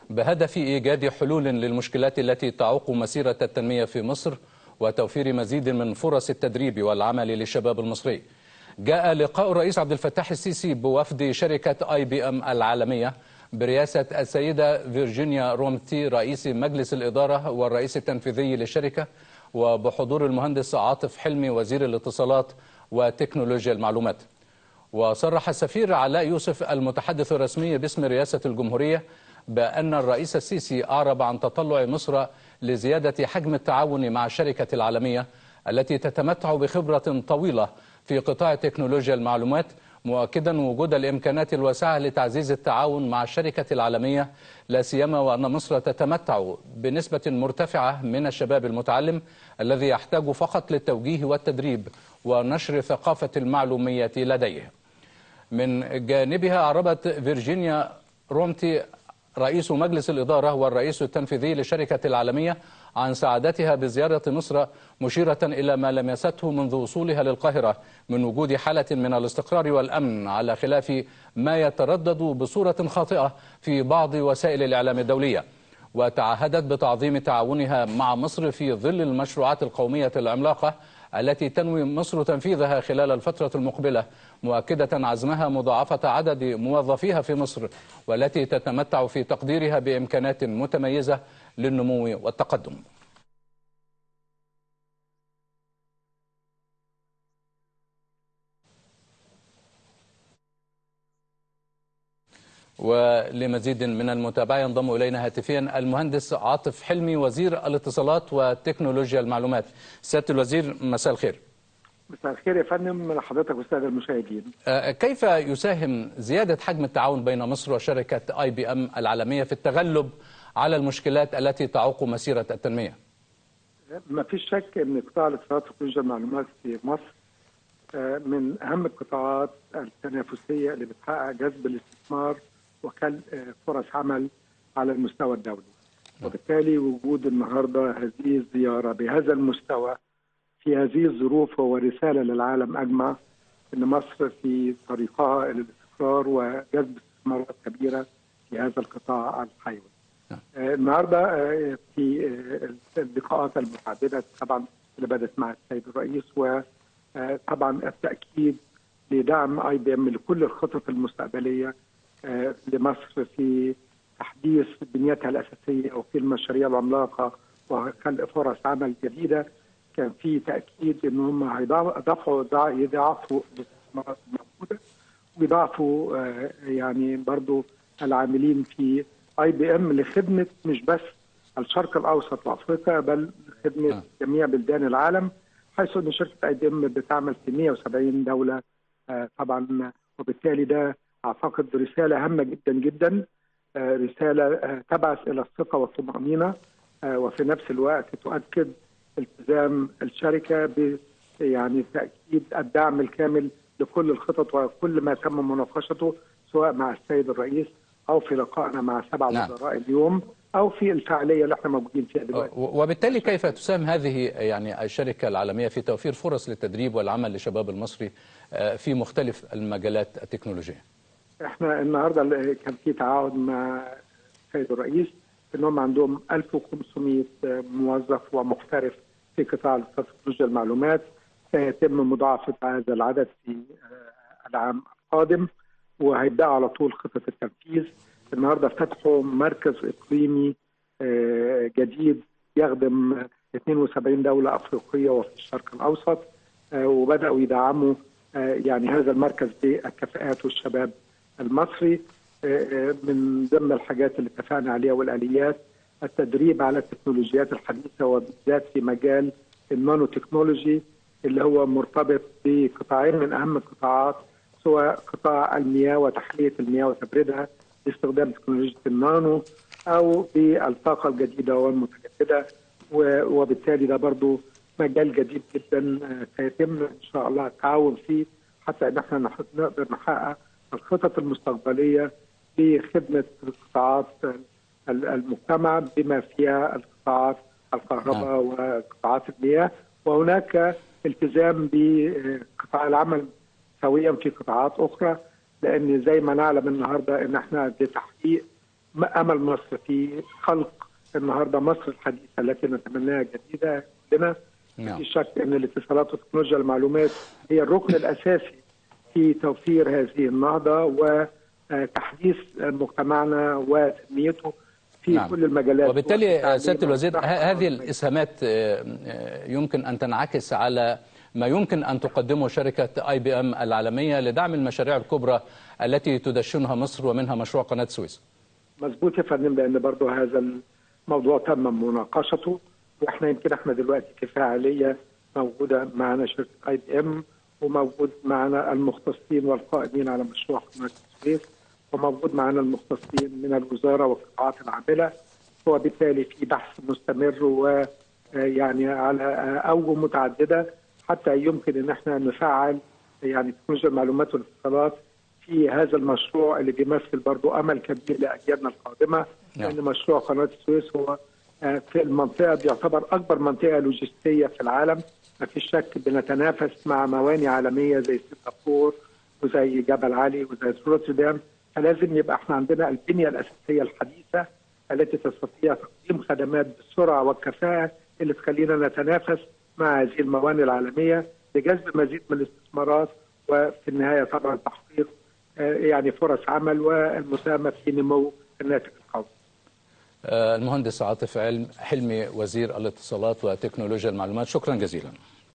بهدف إيجاد حلول للمشكلات التي تعوق مسيرة التنمية في مصر وتوفير مزيد من فرص التدريب والعمل للشباب المصري. جاء لقاء الرئيس عبد الفتاح السيسي بوفد شركة IBM العالمية برئاسة السيدة فيرجينيا رومتي رئيس مجلس الإدارة والرئيس التنفيذي للشركة، وبحضور المهندس عاطف حلمي وزير الاتصالات وتكنولوجيا المعلومات. وصرح السفير علاء يوسف المتحدث الرسمي باسم رئاسة الجمهورية بأن الرئيس السيسي أعرب عن تطلع مصر لزيادة حجم التعاون مع الشركة العالمية التي تتمتع بخبرة طويلة في قطاع تكنولوجيا المعلومات، مؤكدا وجود الإمكانات الواسعة لتعزيز التعاون مع الشركة العالمية، لا سيما وأن مصر تتمتع بنسبة مرتفعة من الشباب المتعلم الذي يحتاج فقط للتوجيه والتدريب ونشر ثقافة المعلومية لديه. من جانبها أعربت فيرجينيا رومتي رئيس مجلس الإدارة والرئيس التنفيذي للشركة العالمية عن سعادتها بزيارة مصر، مشيرة إلى ما لمسته منذ وصولها للقاهرة من وجود حالة من الاستقرار والأمن، على خلاف ما يتردد بصورة خاطئة في بعض وسائل الإعلام الدولية. وتعهدت بتعظيم تعاونها مع مصر في ظل المشروعات القومية العملاقة التي تنوي مصر تنفيذها خلال الفترة المقبلة، مؤكدة عزمها مضاعفة عدد موظفيها في مصر والتي تتمتع في تقديرها بإمكانات متميزة للنمو والتقدم. ولمزيد من المتابعة ينضم إلينا هاتفيا المهندس عاطف حلمي وزير الاتصالات وتكنولوجيا المعلومات. سيادة الوزير، مساء الخير. مساء الخير يا فندم، من حضرتك والسادة المشاهدين. كيف يساهم زيادة حجم التعاون بين مصر وشركة IBM العالمية في التغلب على المشكلات التي تعوق مسيرة التنمية؟ ما فيش شك ان قطاع الاتصالات وتكنولوجيا المعلومات في مصر من اهم القطاعات التنافسية اللي بتحقق جذب الاستثمار وخلق فرص عمل على المستوى الدولي. وبالتالي وجود النهارده هذه الزيارة بهذا المستوى في هذه الظروف هو رسالة للعالم أجمع أن مصر في طريقها إلى الاستقرار وجذب استثمارات كبيرة في هذا القطاع الحيوي. النهارده في اللقاءات المتعددة طبعا اللي بدأت مع السيد الرئيس، وطبعا التأكيد لدعم IBM لكل الخطط المستقبلية لمصر في تحديث بنيتها الأساسية وفي المشاريع العملاقة وخلق فرص عمل جديدة. كان في تأكيد إن هم يضاعفوا الاستثمارات الموجودة ويضاعفوا يعني برضو العاملين في IBM لخدمة مش بس الشرق الأوسط وأفريقيا بل خدمة جميع بلدان العالم، حيث أن شركة IBM بتعمل في 170 دولة طبعا. وبالتالي ده أعتقد رسالة هامة جدا جدا، رسالة تبعث إلى الثقة والطمأنينة، وفي نفس الوقت تؤكد التزام الشركة يعني تأكيد الدعم الكامل لكل الخطط وكل ما تم مناقشته سواء مع السيد الرئيس أو في لقائنا مع 7 وزراء اليوم أو في الفعالية اللي احنا موجودين فيها دلوقتي. وبالتالي كيف تساهم هذه يعني الشركة العالمية في توفير فرص للتدريب والعمل للشباب المصري في مختلف المجالات التكنولوجية؟ احنا النهارده كان في تعاون مع السيد الرئيس انهم عندهم 1500 موظف ومحترف في قطاع تكنولوجيا المعلومات، سيتم مضاعفة هذا العدد في العام القادم وهيبدأ على طول خطة التنفيذ. النهارده فتحوا مركز إقليمي جديد يخدم 72 دولة أفريقية وفي الشرق الأوسط، وبدأوا يدعموا يعني هذا المركز بالكفاءات والشباب المصري. من ضمن الحاجات اللي اتفقنا عليها والآليات التدريب على التكنولوجيات الحديثة وبالذات في مجال النانو تكنولوجي اللي هو مرتبط بقطاعين من أهم القطاعات، سواء قطاع المياه وتحلية المياه وتبريدها باستخدام تكنولوجيا النانو أو بالطاقة الجديدة والمتجددة. وبالتالي ده برضو مجال جديد جدا سيتم إن شاء الله التعاون فيه حتى إن احنا نقدر نحقق الخطط المستقبلية لخدمة قطاعات المجتمع بما فيها القطاعات الكهرباء وقطاعات المياه، وهناك التزام بقطاع العمل سويا في قطاعات أخرى، لأن زي ما نعلم النهارده إن احنا لتحقيق امل مصر في خلق النهارده مصر الحديثه التي نتمناها جديده كلنا. نعم. في شك ان الاتصالات وتكنولوجيا المعلومات هي الركن الاساسي في توفير هذه النهضه وتحديث مجتمعنا وتنميته في نعم. كل المجالات. وبالتالي سيادة الوزير هذه الإسهامات يمكن أن تنعكس على ما يمكن أن تقدمه شركة IBM العالمية لدعم المشاريع الكبرى التي تدشنها مصر ومنها مشروع قناة السويس. مظبوط يا فندم، لأن برضه هذا الموضوع تم مناقشته، واحنا يمكن دلوقتي في فاعلية موجودة معنا شركة IBM، وموجود معنا المختصين والقائمين على مشروع قناة السويس، وموجود معنا المختصين من الوزارة والقطاعات العاملة، وبالتالي في بحث مستمر ويعني على أوجه متعددة حتى يمكن ان احنا نفعل يعني تكنولوجيا المعلومات والاتصالات في هذا المشروع اللي بيمثل برضو امل كبير لاجيالنا القادمه. لان مشروع قناه السويس هو في المنطقه بيعتبر اكبر منطقه لوجستيه في العالم، ما فيش شك بنتنافس مع موانئ عالميه زي سنغافور وزي جبل علي وزي روتردام، فلازم يبقى احنا عندنا البنيه الاساسيه الحديثه التي تستطيع تقديم خدمات بالسرعه والكفاءه اللي تخلينا نتنافس مع هذه الموانئ العالميه لجذب مزيد من الاستثمارات، وفي النهايه طبعا تحقيق يعني فرص عمل والمساهمه في نمو الناتج القومي. المهندس عاطف حلمي وزير الاتصالات وتكنولوجيا المعلومات، شكرا جزيلا.